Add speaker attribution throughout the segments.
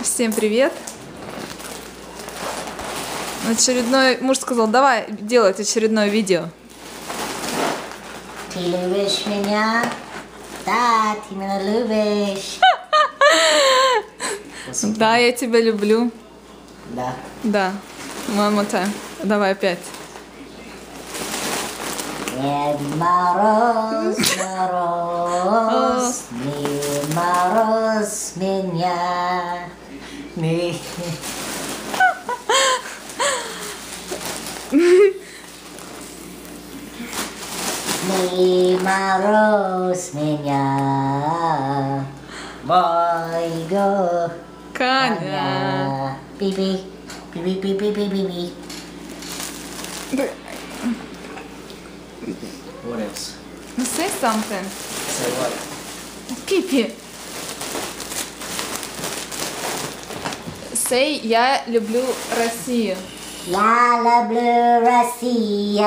Speaker 1: Всем привет! Очередной муж сказал, давай делать очередное видео.
Speaker 2: Ты любишь меня? Да, ты меня любишь.
Speaker 1: Да, я тебя люблю.
Speaker 2: Да.
Speaker 1: Да. One more time. Давай опять.
Speaker 2: Мороз, мороз, не мороз меня. Не мороз меня, моего
Speaker 1: Коня.
Speaker 2: Пи-пи, пи-пи-пи-пи-пи-пи.
Speaker 3: What else?
Speaker 1: Say something.
Speaker 3: Say what?
Speaker 1: Пипи. Say, я люблю Россию.
Speaker 2: Я люблю Россию,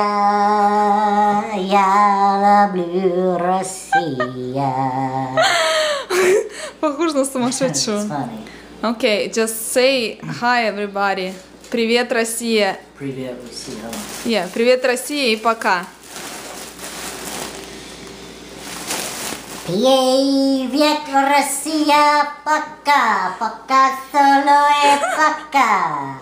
Speaker 2: я люблю Россию.
Speaker 1: Похож на
Speaker 2: It's
Speaker 1: сумасшедшего.
Speaker 2: funny.
Speaker 1: Okay, just say hi everybody. Привет, Россия.
Speaker 3: Привет, Россия.
Speaker 1: Yeah, привет, Россия и пока.
Speaker 2: Привет, Россия, пока, пока, solo и пока.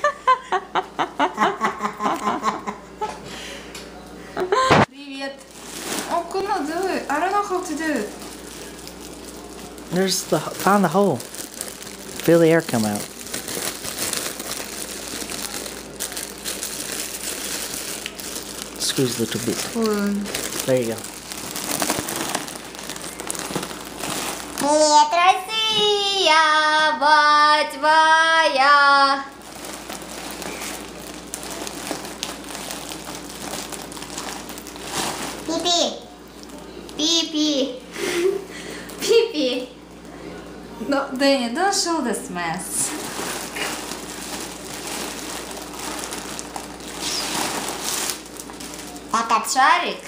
Speaker 1: Привет. Oh, cannot do it. I don't know how to do it.
Speaker 3: Found the hole. Feel the air come out. Squeeze a little bit. There you go.
Speaker 1: Привет, Россия, мать моя.
Speaker 2: Пипи.
Speaker 1: Пипи. Пипи. No, Danny, don't show this mess. Этот шарик,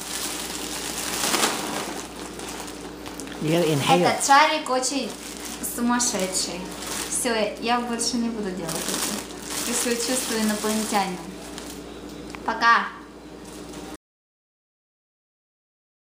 Speaker 3: You gotta inhale.
Speaker 1: этот шарик очень сумасшедший. Все, я больше не буду делать это. Я себя чувствую инопланетянином. Пока.